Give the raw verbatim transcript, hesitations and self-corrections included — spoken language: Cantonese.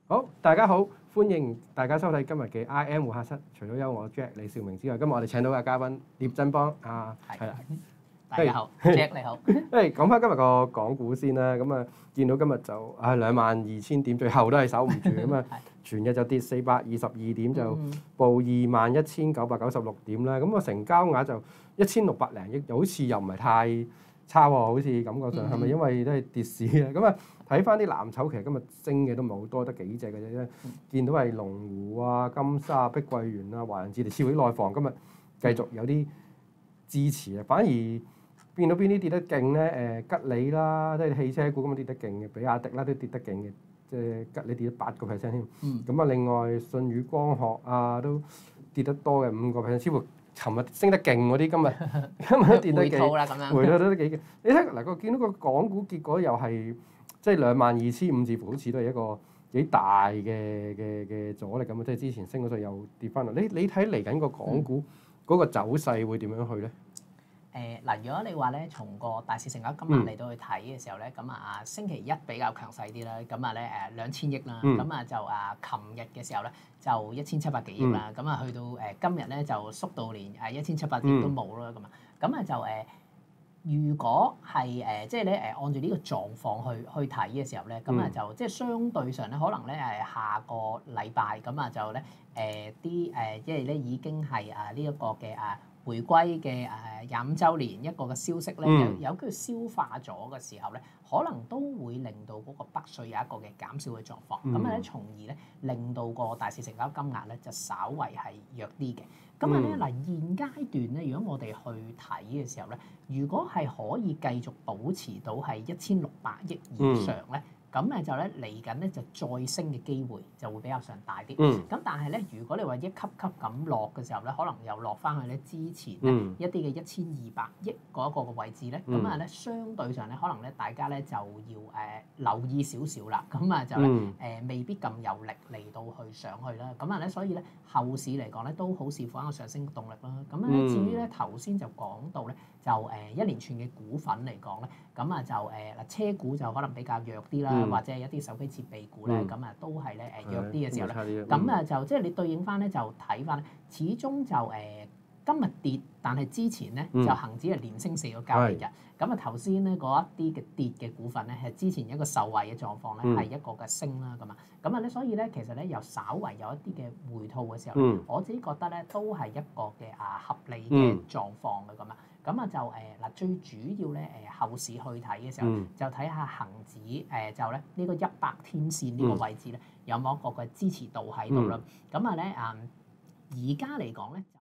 好，大家好，歡迎大家收睇今日嘅 I M 會客室。除咗有我 Jack 李兆明之外，今日我哋請到嘅嘉賓聶振邦啊，係啦， 大家好，Jack 你好。 誒，講翻今日個港股先啦，咁啊，見到今日就啊兩萬二千點，最後都係守唔住咁啊，全日就跌四百二十二點，就報二萬一千九百九十六點啦。咁個成交額就一千六百零億，又好似又唔係太差喎，好似感覺上係咪因為都係跌市啊？咁啊〜睇翻啲藍籌，其實今日升嘅都唔係好多，得幾隻嘅啫。嗯、見到係龍湖啊、金沙、碧桂園啊、華潤置地、超匯內房，今日繼續有啲支持啊。反而變到邊啲跌得勁咧？誒、呃，吉利啦，即係汽車股咁啊跌得勁嘅，比亞迪啦都跌得勁嘅，即係吉利跌咗八個 percent 添。咁啊、嗯，另外舜宇光學啊都跌得多嘅五個 percent，超過尋日升得勁嗰啲，今日今日跌得幾回吐啦咁樣，回吐都幾勁。你睇嗱個見到個港股結果又係。即係兩萬二千五，似乎好似都係一個幾大嘅嘅嘅阻力咁啊！即係之前升嗰陣又跌翻嚟。你你睇嚟緊個港股嗰個走勢會點樣去咧？ 誒嗱、呃，如果你話咧從個大市成交金額嚟到去睇嘅時候咧，咁、嗯、啊星期一比較強勢啲啦，咁啊咧誒兩千億啦，咁、嗯、啊就啊琴日嘅時候咧就一千七百幾億啦，咁啊、嗯、去到誒今日咧就縮到連誒一千七百億都冇啦咁啊，咁啊就誒。呃如果係誒，即係咧誒，按住呢個狀況去去睇嘅時候咧，咁啊、嗯、就即係相對上咧，可能咧誒下個禮拜咁啊就咧誒啲誒，即係咧已經係啊呢一個嘅啊回歸嘅誒廿五週年一個嘅消息咧，嗯、有有叫消化咗嘅時候咧，可能都會令到嗰個北水有一個嘅減少嘅狀況，咁啊咧從而咧令到個大市成交金額咧就稍為係弱啲嘅。咁啊咧嗱，現階段咧，如果我哋去睇嘅時候咧，如果係可以繼續保持到係一千六百億以上咧，咁誒、嗯、就咧嚟緊咧就再升嘅機會就會比較上大啲。咁、嗯、但係咧，如果你話一級級咁落嘅時候咧，可能又落翻去咧之前咧、嗯、一啲嘅一千二百億嗰一個嘅位置咧，咁啊咧相對上咧，可能咧大家咧就要誒、呃、留意少少啦。咁啊就咧誒、呃、未必咁有力嚟到去上去啦。咁啊咧，所以咧後市嚟講咧都好視乎一個上升嘅動力啦。咁咧至於咧頭先就講到咧，就誒、呃、一連串嘅股份嚟講咧，咁啊就誒嗱、呃、車股就可能比較弱啲啦。嗯、或者係一啲手機設備股咧，咁啊、嗯、都係咧誒弱啲嘅時候咧，咁啊、嗯、就即係你對應翻咧就睇翻咧，始終就誒、呃、今日跌，但係之前咧、嗯、就恆指係連升四個交易日，咁啊頭先咧嗰一啲嘅跌嘅股份咧係之前一個受惠嘅狀況咧係一個嘅升啦咁啊，咁啊咧所以咧其實咧又稍為有一啲嘅回吐嘅時候，嗯、我自己覺得咧都係一個嘅啊合理嘅狀況嘅咁啊。咁啊就誒嗱，最主要咧誒後市去睇嘅時候，嗯、就睇下恒指誒就咧呢個一百天線呢個位置咧，有冇一個嘅支持度喺度啦。咁啊咧誒而家嚟講咧。